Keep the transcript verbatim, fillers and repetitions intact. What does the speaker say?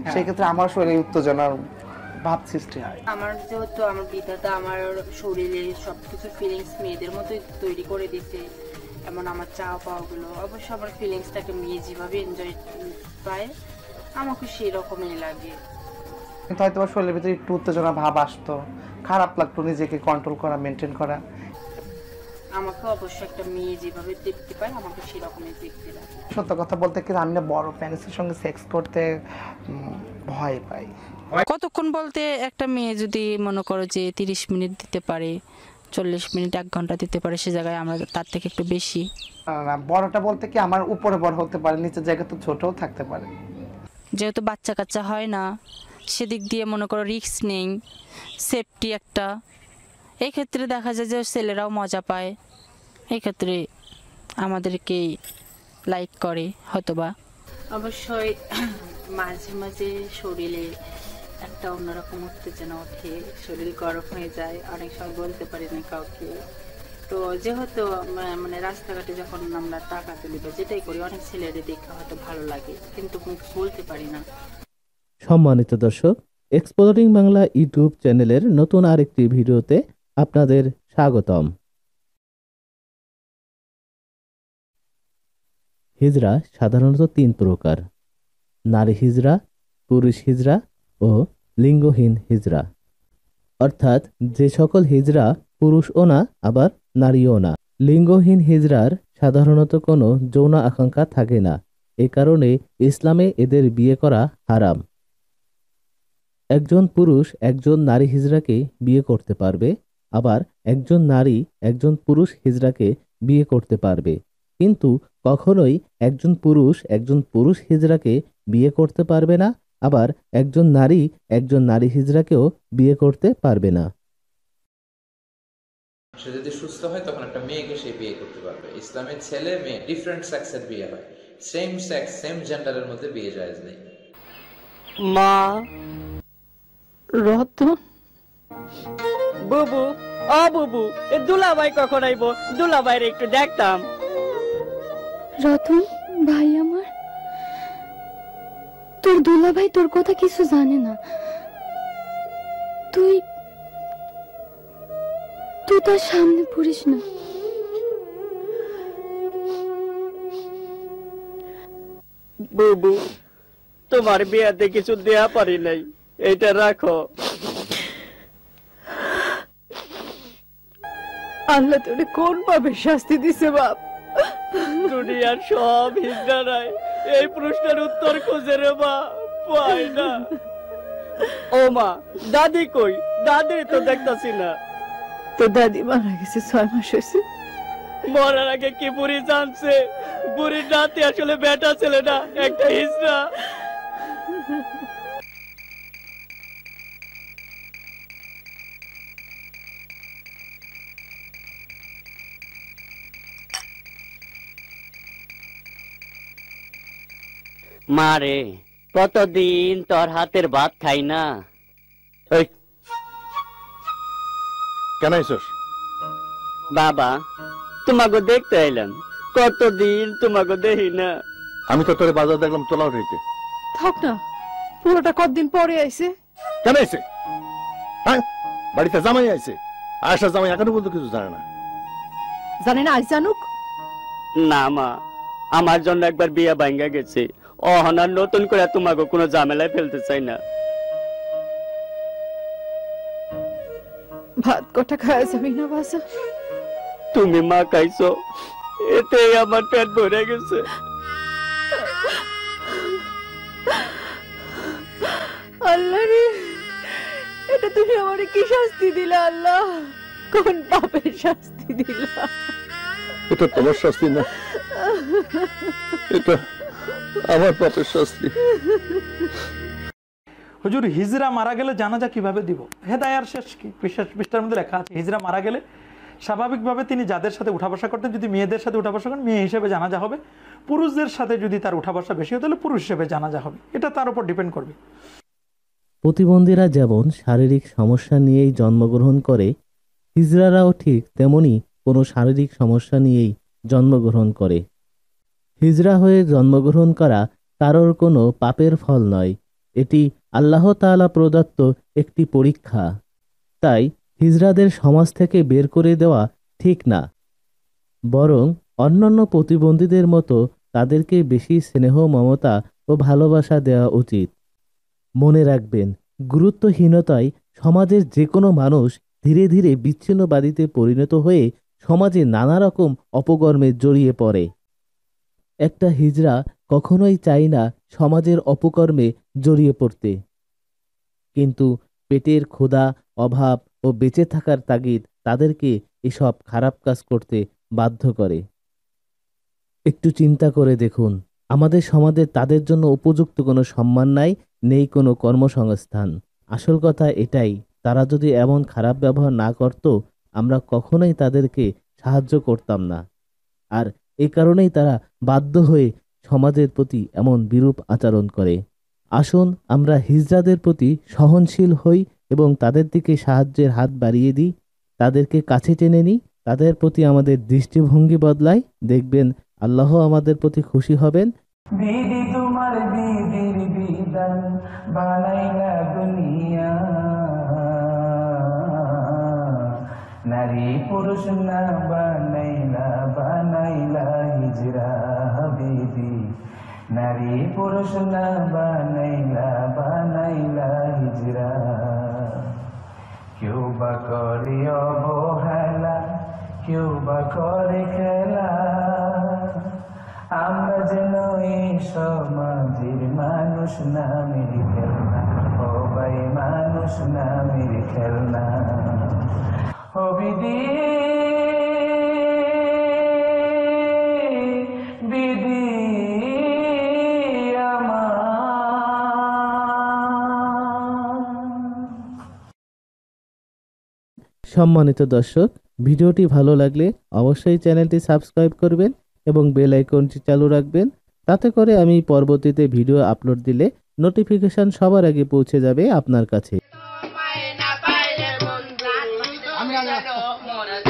সেই ক্ষেত্রে আমার শরীরে উত্তেজনার ভাব সৃষ্টি হয়। আমার যেহেতু আমার বিধাতা আমার শরীরে সবকিছু ফিলিংস মেয়েদের মতোই তৈরি করে দিছে, এমন আমার চাওয়া পাওয়াগুলো অবশ্য আমার ফিলিংসটাকে মেয়ে যেভাবে এনজয় পায় আমাকে সেই রকমই লাগে। কিন্তু হয়তো আমার শরীরের ভিতরে একটু উত্তেজনা ভাব আসতো, খারাপ লাগতো নিজেকে কন্ট্রোল করা, মেনটেন করা। আমাকে অবশ্য একটা মেয়ে যেভাবে দেখতে পায় আমাকে সেরকমই দেখতে লাগে। সত্য কথা বলতে কি আমি না বড় প্যানিসের সঙ্গে সেক্স করতে ভয় পাই। কতক্ষণ বলতে একটা মেয়ে যদি মনে করো যে তিরিশ মিনিট দিতে পারে, চল্লিশ মিনিট এক ঘন্টা দিতে পারে, সে জায়গায় আমরা তার থেকে একটু বেশি। না বড়টা বলতে কি আমার উপরে বড় হতে পারে, নিচের জায়গা তো ছোটও থাকতে পারে। যেহেতু বাচ্চা কাচ্চা হয় না সেদিক দিয়ে মনে করো রিস্ক নেই, সেফটি একটা। এই ক্ষেত্রে দেখা যায় যে ছেলেরাও মজা পায়, এই ক্ষেত্রে আমাদেরকেই লাইক করে হয়তোবা। অবশ্যই মাঝে মাঝে শরীরে একটা অন্যরকম উত্তেজনা ওঠে, শরীর গরম হয়ে যায়, অনেক সময় বলতে পারি না কাউকে। তো যেহেতু মানে রাস্তাঘাটে যখন আমরা টাকা তুলি বা যেটাই করি অনেক ছেলেদের দেখে হয়তো ভালো লাগে, কিন্তু বলতে পারি না। সম্মানিত দর্শক, এক্সপ্লোরিং বাংলা ইউটিউব চ্যানেলের নতুন আরেকটি ভিডিওতে আপনাদের স্বাগতম। হিজরা সাধারণত তিন প্রকার: নারী হিজরা, পুরুষ হিজরা ও লিঙ্গহীন হিজরা। অর্থাৎ যে সকল হিজরা পুরুষও না আবার নারীও না। লিঙ্গহীন হিজরার সাধারণত কোনো যৌন আকাঙ্ক্ষা থাকে না, এ কারণে ইসলামে এদের বিয়ে করা হারাম। একজন পুরুষ একজন নারী হিজড়াকে বিয়ে করতে পারবে, আবার একজন নারী একজন পুরুষ হিজড়াকে বিয়ে করতে পারবে, কিন্তু কখনোই একজন পুরুষ একজন পুরুষ হিজড়াকে বিয়ে করতে পারবে না, আবার একজন নারী একজন নারী হিজড়াকেও বিয়ে করতে পারবে না। সে যদি সুস্থ হয় তখন একটা মেয়েকে সে বিয়ে করতে পারবে। ইসলামের ছেলে মেয়ে ডিফারেন্ট সেক্সের বিয়ে হয়, সেম সেক্স সেম জেন্ডারের মধ্যে বিয়ে জায়েজ নেই। মা রতন, বুবু, ও বুবু, এ দুলাভাই কখন আইব? দুলাভাইয়ের একটু দেখতাম। রতন ভাই আমার, তোর দুলাভাই তোর কথা কিছু জানে না। তুই তুই তার সামনে পড়িস না। বুবু, তোমার বিয়াতে কিছু দেয়া পারি নাই, এটা রাখো। আল্লাহ তোরে কোন পাবে শাস্তি দিছে বাপ? দুনিয়ার সব হিজড়ারাই এই প্রশ্নের উত্তর খুঁজে রে মা, পায় না। ও মা, দাদি কই? দাদি তো দেখতাছি না। তো দাদি মারা গেছে ছয় মাস হয়েছে। মরার আগে কি বুড়ি জানছে বুড়ির নাতি আসলে বেটা ছেলে না, একটা হিজড়া। মারে, কতদিন তোর হাতের ভাত খাই না। কেন আইছস? বাবা, তোমাকে দেখতে এলাম, কতদিন তোমাকে দেখি না। আমি তো তোর বাজার দেখলাম তোলা উঠাইতে। থাক না, পুরোটা কতদিন পরে আইছে। কেন আইছে? হ্যাঁ, বাড়িতে জামাই আইছে। আয়সা জামাই এখনো পর্যন্ত কিছু জানে না। জানে না আজ জানুক? না মা, আমার জন্য একবার বিয়ে ভাঙ্গা গেছে, অহনার নতুন করে তোমাকে কোনো ঝামেলায় ফেলতে চাই না। ভাত কটা খাওয়া যাবি না বাসা? তুমি মা খাইছো, এতে আমার পেট ভরে গেছে। আল্লাহ রে, এটা তুমি আমার কি শাস্তি দিলা আল্লাহ? কোন পাপের শাস্তি দিলা? এটা তোমার শাস্তি না, এটা আমার পাপের শাস্তি। হুজুর, হিজরা মারা গেলে জানাজা কিভাবে দিব? হেদায়ার শেষ কি পৃষ্ঠার মধ্যে লেখা আছে, হিজরা মারা গেলে স্বাভাবিকভাবে তিনি যাদের সাথে উঠা বসা করতেন, যদি মেয়েদের সাথে উঠা বসা করেন মেয়ে হিসেবে জানাজা হবে, পুরুষদের সাথে যদি তার উঠা বসা বেশি হতো তাহলে পুরুষ হিসেবে জানাজা হবে। এটা তার উপর ডিপেন্ড করবে। প্রতিবন্ধীরা যেমন শারীরিক সমস্যা নিয়েই জন্মগ্রহণ করে, হিজড়ারাও ঠিক তেমনি কোনো শারীরিক সমস্যা নিয়েই জন্মগ্রহণ করে। হিজড়া হয়ে জন্মগ্রহণ করা কারোর কোনো পাপের ফল নয়, এটি আল্লাহ তাআলা প্রদত্ত একটি পরীক্ষা। তাই হিজড়াদের সমাজ থেকে বের করে দেওয়া ঠিক না, বরং অন্যান্য প্রতিবন্ধীদের মতো তাদেরকে বেশি স্নেহ, মমতা ও ভালোবাসা দেওয়া উচিত। মনে রাখবেন, গুরুত্বহীনতায় সমাজের যে কোনো মানুষ ধীরে ধীরে বিচ্ছিন্নবাদীতে পরিণত হয়ে সমাজে নানা রকম অপকর্মে জড়িয়ে পড়ে। একটা হিজড়া কখনোই চায় না সমাজের অপকর্মে জড়িয়ে পড়তে, কিন্তু পেটের ক্ষুধা, অভাব ও বেঁচে থাকার তাগিদ তাদেরকে এসব খারাপ কাজ করতে বাধ্য করে। একটু চিন্তা করে দেখুন, আমাদের সমাজে তাদের জন্য উপযুক্ত কোনো সম্মান নাই, নেই কোনো কর্মসংস্থান। আসল কথা এটাই, তারা যদি এমন খারাপ ব্যবহার না করত, আমরা কখনোই তাদেরকে সাহায্য করতাম না। আর এ কারণেই তারা বাধ্য হয়ে সমাজের প্রতি এমন বিরূপ আচরণ করে। আসুন আমরা হিজড়াদের প্রতি সহনশীল হই এবং তাদের দিকে সাহায্যের হাত বাড়িয়ে দিই, তাদেরকে কাছে টেনে নিই, তাদের প্রতি আমাদের দৃষ্টিভঙ্গি বদলাই। দেখবেন আল্লাহ আমাদের প্রতি খুশি হবেন। বিধি তোমার বিধির বিধান বানাইলা দুনিয়া, নারী পুরুষ না বানাইলা বানাইলা হিজরা বিধি, নারী পুরুষ না বানাইলা বানাইলা হিজরা। কেউ বা করে অবহেলা, কেউ বা করে খেলা, আমরা যেন এই সমাজের মানুষ নামের খেলনা, ও ভাই মানুষ নামের খেলনা। ও বিধি বিধি আমার। সম্মানিত দর্শক, ভিডিওটি ভালো লাগলে অবশ্যই চ্যানেলটি সাবস্ক্রাইব করবেন এবং বেল আইকনটি চালু রাখবেন। তাতে করে আমি পরবর্তীতে ভিডিও আপলোড দিলে নোটিফিকেশন সবার আগে পৌঁছে যাবে আপনার কাছে।